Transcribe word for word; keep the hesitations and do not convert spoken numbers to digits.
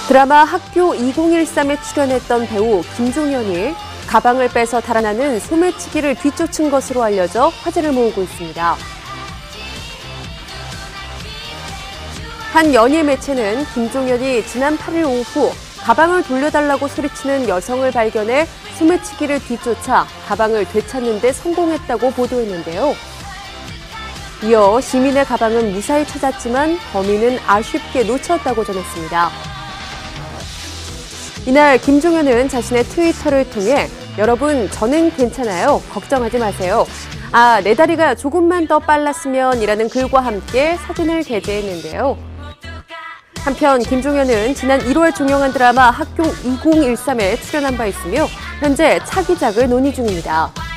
드라마 학교 이공일삼에 출연했던 배우 김종현이 가방을 빼서 달아나는 소매치기를 뒤쫓은 것으로 알려져 화제를 모으고 있습니다. 한 연예 매체는 김종현이 지난 팔일 오후 가방을 돌려달라고 소리치는 여성을 발견해 소매치기를 뒤쫓아 가방을 되찾는 데 성공했다고 보도했는데요. 이어 시민의 가방은 무사히 찾았지만 범인은 아쉽게 놓쳤다고 전했습니다. 이날 김종현은 자신의 트위터를 통해 여러분 저는 괜찮아요. 걱정하지 마세요. 아, 내 다리가 조금만 더 빨랐으면 이라는 글과 함께 사진을 게재했는데요. 한편 김종현은 지난 일월 종영한 드라마 학교 이공일삼에 출연한 바 있으며 현재 차기작을 논의 중입니다.